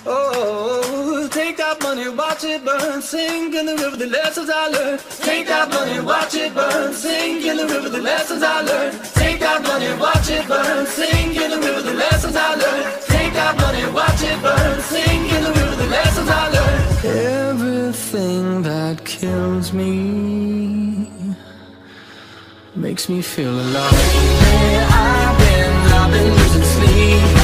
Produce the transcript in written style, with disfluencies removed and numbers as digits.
Oh, take that money, watch it burn, sink in the river, the lessons I learned. Take that money, watch it burn, sink in the river, the lessons I learned. Take that money, watch it burn, sink in the river, the lessons I learned. Take that money, watch it burn, sink in the river, the lessons I learned. Everything that kills me makes me feel alive. I've been losing sleep.